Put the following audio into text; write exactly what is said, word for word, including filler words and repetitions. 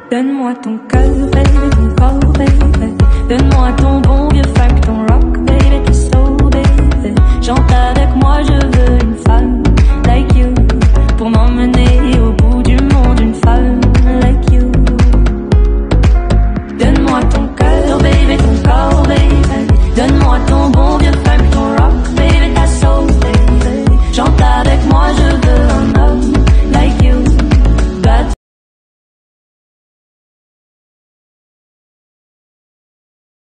Donne-moi ton cœur, baby, mon corps, baby. Donne-moi ton bon vieux facton